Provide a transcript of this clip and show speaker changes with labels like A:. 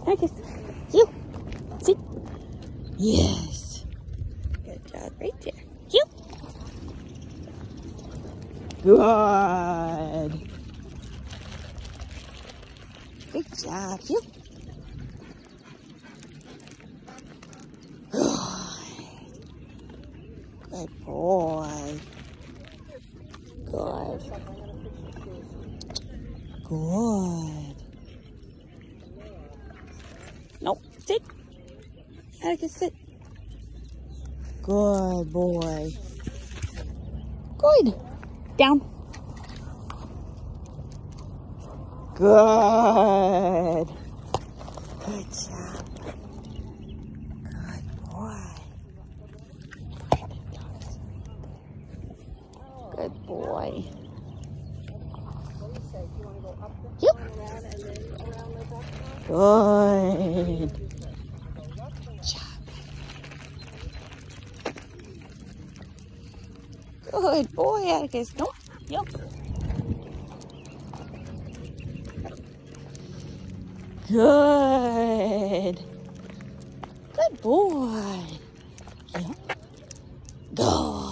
A: Atticus, you. Sit. Yes. Good job right there. You. Good. Good job. You. Good boy. Good. Good. Nope. Sit. Atticus, sit. Good boy. Good. Down. Good. Good job. Good boy. Good boy. Yep. Good. Good job. Good boy, Atticus. Nope. Yep. Good. Good boy. Yep. Go.